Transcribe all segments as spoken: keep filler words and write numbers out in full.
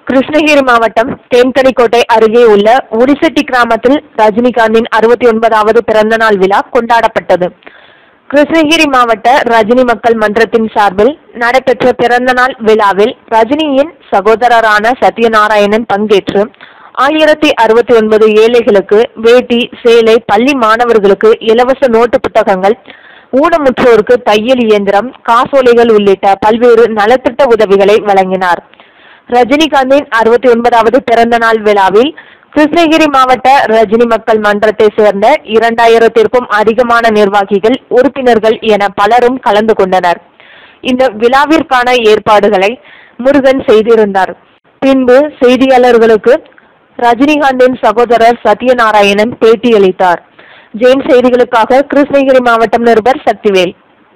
கிருஷ்ணகிரி மாவட்டம் தேன்கனிக்கோட்டை அருகே உள்ள உடிசெட்டி கிராமத்தில் ரஜினிகாந்தின் அறுபத்தி ஒன்பதாவது பிறந்த நாள் விழா கொண்டாடப்பட்டது. கிருஷ்ணகிரி மாவட்ட ரஜினி மக்கள் மன்றத்தின் சார்பில் நடைபெற்ற பிறந்த நாள் விழாவில் ரஜினியின் சகோதரரான சத்யநாராயணன் பங்கேற்று ஆயிரத்தி அறுபத்தி ஒன்பது ஏழைகளுக்கு வேட்டி, சேலை, பள்ளி மாணவர்களுக்கு இலவச நோட்டு புத்தகங்கள், ஊனமுற்றோருக்கு தையல் இயந்திரம், காசோலைகள் உள்ளிட்ட பல்வேறு நலத்திட்ட உதவிகளை வழங்கினார். ரஜினிகாந்தின் அறுபத்தி ஒன்பதாவது பிறந்த நாள் விழாவில் கிருஷ்ணகிரி மாவட்ட ரஜினி மக்கள் மன்றத்தை சேர்ந்த இரண்டாயிரத்திற்கும் அதிகமான நிர்வாகிகள், உறுப்பினர்கள் என பலரும் கலந்து கொண்டனர். இந்த விழாவிற்கான ஏற்பாடுகளை முருகன் செய்திருந்தார். பின்பு செய்தியாளர்களுக்கு ரஜினிகாந்தின் சகோதரர் சத்யநாராயணன் பேட்டியளித்தார். ஜெயின் செய்திகளுக்காக கிருஷ்ணகிரி மாவட்டம் நிருபர் சக்திவேல்.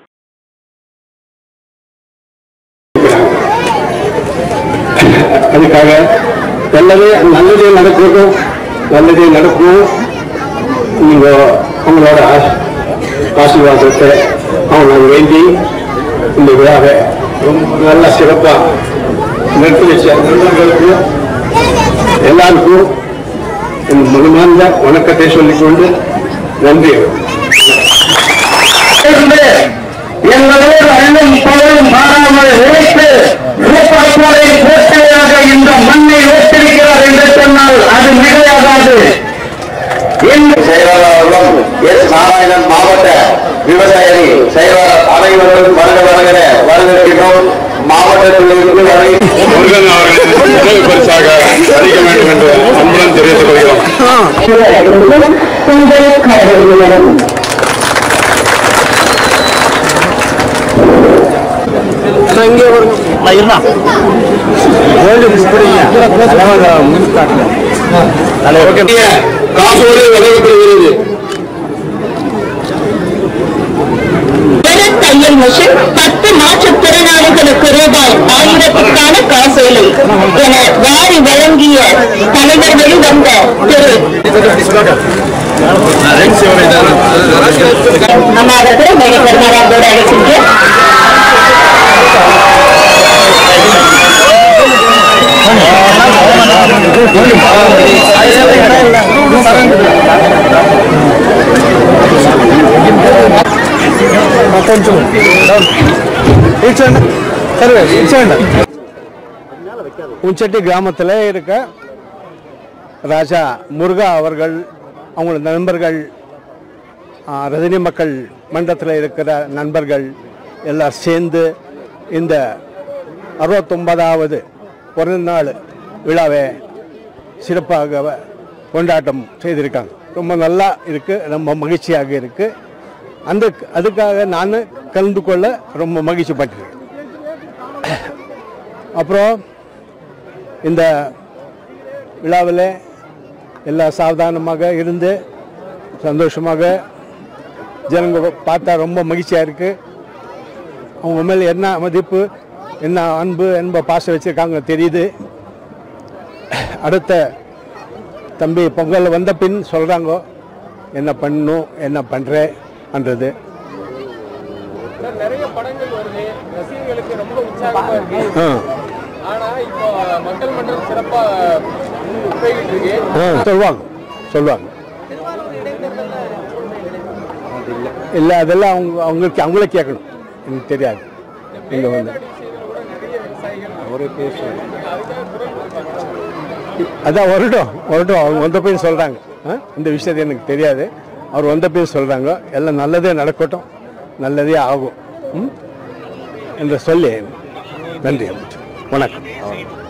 அதுக்காக நல்லதே நல்லதே நடக்கும் நல்லதே நடக்கும் நீங்க உங்களோட ஆசீர்வாதத்தை அவங்க வேண்டி இந்த விழாவை ரொம்ப நல்ல சிறப்பாக நடத்தி வச்ச நண்பர்களுக்கு எல்லாருக்கும் என் முழுமார்ந்த வணக்கத்தை சொல்லிக்கொண்டு நன்றி. எங்களோடு அண்ணன் பலரும் மாறாமல் உழைத்து கோட்டையாக இந்த மண்ணை ஓட்டிருக்கிறார் என்று சொன்னால் அது மிகையாகாது. செயலாளர்களும் எஸ் நாராயணன் மாவட்ட விவசாயி செயலாளர் அனைவரும் வருக வருகிற வரவேற்கிறோம். மாவட்டத்திலிருந்து வரை முருகன் அவர்களை பரிசாக அறிக்க வேண்டும் என்று அன்புடன் தெரிவித்துக் கொள்கிறோம். காசோடு வழங்கப்படுகிறது. தையல் மிஷின், பத்து மாற்றுத்திறனாளிகளுக்கு ரூபாய் ஆயிரத்துக்கான காசோலை என வாரி வழங்கிய தலைவர்களில் வந்த திரு அம்மாவத்தில் மேடைக்கர்மாவோடு அழைக்கின்றேன். உஞ்சட்டி கிராமத்தில் இருக்க ராஜா முருகா அவர்கள், அவங்களோட நண்பர்கள், ரஜினி மக்கள் மன்றத்தில் இருக்கிற நண்பர்கள் எல்லாம் சேர்ந்து இந்த அறுபத்தொன்பதாவது பிறந்த நாள் விழாவை சிறப்பாக கொண்டாட்டம் செய்திருக்காங்க. ரொம்ப நல்லா இருக்குது, ரொம்ப மகிழ்ச்சியாக இருக்குது. அந்த அதுக்காக நான் கலந்து கொள்ள ரொம்ப மகிழ்ச்சி பட்டிருக்கேன். அப்புறம் இந்த விழாவில் எல்லாம் சாவதானமாக இருந்து சந்தோஷமாக ஜனங்க பார்த்தா ரொம்ப மகிழ்ச்சியாக இருக்குது. அவங்க மேலே என்ன மதிப்பு, என்ன அன்பு, என்ப பாசம் வச்சுருக்காங்க தெரியுது. அடுத்த தம்பி பொங்கல் வந்த பின் சொல்கிறாங்க என்ன பண்ணணும், என்ன பண்ணுறேன்றது. நிறைய படங்கள் வருது, ரசிகர்களுக்கு ரொம்ப உற்சாகமாக இருக்கு. ஆனால் இப்போ மக்கள் மன்றம் சிறப்பாக போய்கிட்டு இருக்கு. சொல்லுவாங்க சொல்லுவாங்க இல்லை, அதெல்லாம் அவங்க அவங்களுக்கு அவங்களே கேட்கணும், எனக்கு தெரியாது. இங்கே வந்து அதான் வரட்டும் வரட்டும் அவங்க வந்த போய் சொல்கிறாங்க. இந்த விஷயத்தை எனக்கு தெரியாது, அவர் வந்த போய் சொல்கிறாங்க. எல்லாம் நல்லதே நடக்கட்டும், நல்லதே ஆகும் என்று சொல்லி நன்றி. வணக்கம்.